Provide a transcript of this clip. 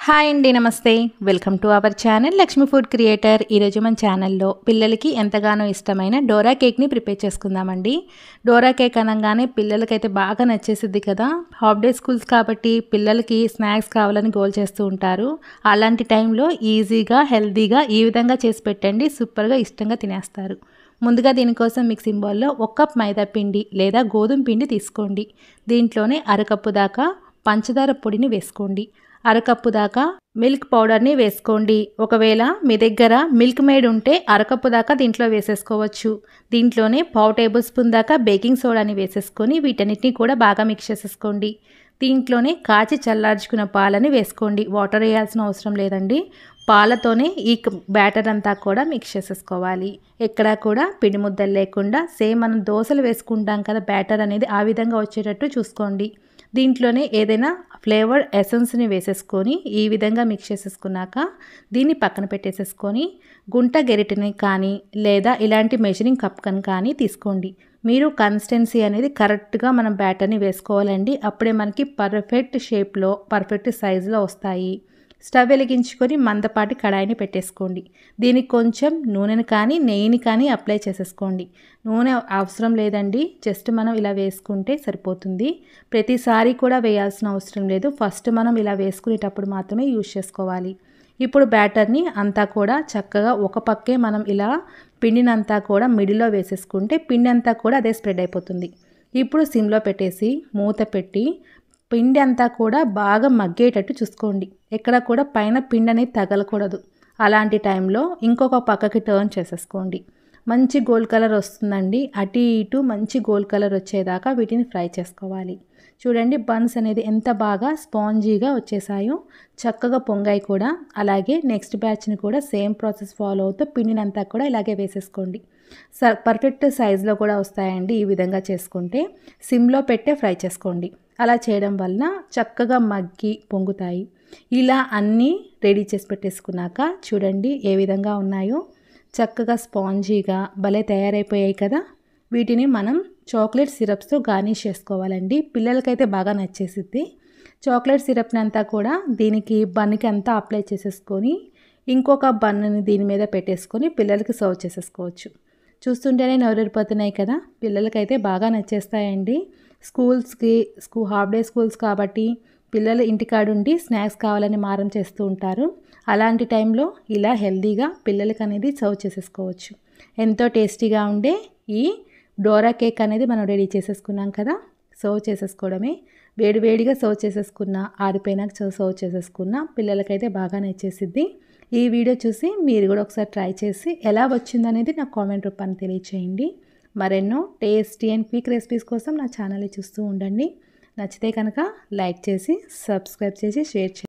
Hi అండి, నమస్తే. Welcome to our channel Lakshmi food creator. ఈరోజు మన ఛానల్లో పిల్లలకి ఎంతగానో ఇష్టమైన డోరా కేక్ని ప్రిపేర్ చేసుకుందామండి. డోరా కేక్ అనగానే పిల్లలకైతే బాగా నచ్చేసిద్ది కదా. హాఫ్ డే స్కూల్స్ కాబట్టి పిల్లలకి స్నాక్స్ కావాలని గోల్ చేస్తూ ఉంటారు. అలాంటి టైంలో ఈజీగా హెల్తీగా ఈ విధంగా చేసి పెట్టండి, సూపర్గా ఇష్టంగా తినేస్తారు. ముందుగా దీనికోసం మిక్సింగ్ బౌల్లో 1 కప్ మైదా పిండి లేదా గోధుమ పిండి తీసుకోండి. దీంట్లోనే అరకప్పు దాకా పంచదార పొడిని వేసుకోండి. అరకప్పు దాకా మిల్క్ పౌడర్ని వేసుకోండి. ఒకవేళ మీ దగ్గర మిల్క్ మేడ్ ఉంటే అరకప్పు దాకా దీంట్లో వేసేసుకోవచ్చు. దీంట్లోనే 1/2 టేబుల్ స్పూన్ దాకా బేకింగ్ సోడాని వేసేసుకొని వీటన్నిటిని కూడా బాగా మిక్స్ చేసేసుకోండి. దీంట్లోనే కాచి చల్లార్చుకున్న పాలని వేసుకోండి. వాటర్ వేయాల్సిన అవసరం లేదండి. పాలతోనే ఈ బ్యాటర్ అంతా కూడా మిక్స్ చేసేసుకోవాలి. ఎక్కడా కూడా పిండి ముద్దలు లేకుండా సేమ్ మనం దోశలు వేసుకుంటాం కదా, బ్యాటర్ అనేది ఆ విధంగా వచ్చేటట్టు చూసుకోండి. దీంట్లోనే ఏదైనా ఫ్లేవర్డ్ ఎసెన్స్ని వేసేసుకొని ఈ విధంగా మిక్స్ చేసేసుకున్నాక దీన్ని పక్కన పెట్టేసేసుకొని గుంట గెరిటని కానీ లేదా ఇలాంటి మెజరింగ్ కప్ కానీ తీసుకోండి. మీరు కన్సిస్టెన్సీ అనేది కరెక్ట్గా మనం బ్యాటర్ని వేసుకోవాలండి. అప్పుడే మనకి పర్ఫెక్ట్ షేప్లో పర్ఫెక్ట్ సైజులో వస్తాయి. స్టవ్ వెలిగించుకొని మందపాటి కడాయిని పెట్టేసుకోండి. దీనికి కొంచెం నూనెని కానీ నెయ్యిని కానీ అప్లై చేసేసుకోండి. నూనె అవసరం లేదండి, జస్ట్ మనం ఇలా వేసుకుంటే సరిపోతుంది. ప్రతిసారి కూడా వేయాల్సిన అవసరం లేదు. ఫస్ట్ మనం ఇలా వేసుకునేటప్పుడు మాత్రమే యూజ్ చేసుకోవాలి. ఇప్పుడు బ్యాటర్ని అంతా కూడా చక్కగా ఒక పక్కే మనం ఇలా పిండిని అంతా కూడా మిడిల్లో వేసేసుకుంటే పిండి అంతా కూడా అదే స్ప్రెడ్ అయిపోతుంది. ఇప్పుడు సిమ్లో పెట్టేసి మూత పెట్టి పిండి అంతా కూడా బాగా మగ్గేటట్టు చూసుకోండి. ఎక్కడ కూడా పైన పిండి అనేది తగలకూడదు. అలాంటి టైంలో ఇంకొక పక్కకి టర్న్ చేసేసుకోండి. మంచి గోల్డ్ కలర్ వస్తుందండి. అటు ఇటు మంచి గోల్డ్ కలర్ వచ్చేదాకా వీటిని ఫ్రై చేసుకోవాలి. చూడండి బన్స్ అనేది ఎంత బాగా స్పాంజీగా వచ్చేసాయో, చక్కగా పొంగాయి కూడా. అలాగే నెక్స్ట్ బ్యాచ్ని కూడా సేమ్ ప్రాసెస్ ఫాలో అవుతూ పిండిని అంతా కూడా ఇలాగే వేసేసుకోండి. పర్ఫెక్ట్ సైజులో కూడా వస్తాయండి ఈ విధంగా చేసుకుంటే. సిమ్లో పెట్టే ఫ్రై చేసుకోండి. అలా చేయడం వలన చక్కగా మగ్గి పొంగుతాయి. ఇలా అన్నీ రెడీ చేసి పెట్టేసుకున్నాక చూడండి ఏ విధంగా ఉన్నాయో, చక్కగా స్పాంజీగా భలే తయారైపోయాయి కదా. వీటిని మనం చాక్లెట్ సిరప్స్తో గార్నిష్ చేసుకోవాలండి. పిల్లలకైతే బాగా నచ్చేసిద్ది. చాక్లెట్ సిరప్ని అంతా కూడా దీనికి బన్కి అంతా అప్లై చేసేసుకొని ఇంకొక బన్నుని దీని మీద పెట్టేసుకొని పిల్లలకి సర్వ్ చేసేసుకోవచ్చు. చూస్తుంటేనే నోరూరిపోతున్నాయి కదా. పిల్లలకైతే బాగా నచ్చేస్తాయండి. హాఫ్ డే స్కూల్స్ కాబట్టి పిల్లలు ఇంటికాడుండి స్నాక్స్ కావాలని మారం చేస్తూ ఉంటారు. అలాంటి టైంలో ఇలా హెల్తీగా పిల్లలకి అనేది సర్వ్ చేసేసుకోవచ్చు. ఎంతో టేస్టీగా ఉండే ఈ డోరా కేక్ అనేది మనం రెడీ చేసేసుకున్నాం కదా. సర్వ్ చేసేసుకోవడమే. వేడివేడిగా సర్వ్ చేసేసుకున్న, ఆరిపోయినాక సర్వ్ చేసుకున్న పిల్లలకైతే బాగా నచ్చేసిద్ది. ఈ వీడియో చూసి మీరు కూడా ఒకసారి ట్రై చేసి ఎలా వచ్చిందనేది నాకు కామెంట్ రూపాన్ని తెలియచేయండి. మరెన్నో టేస్టీ అండ్ క్విక్ రెసిపీస్ కోసం నా ఛానల్ని చూస్తూ ఉండండి. నచ్చితే కనుక లైక్ చేసి సబ్స్క్రైబ్ చేసి షేర్ చేయండి.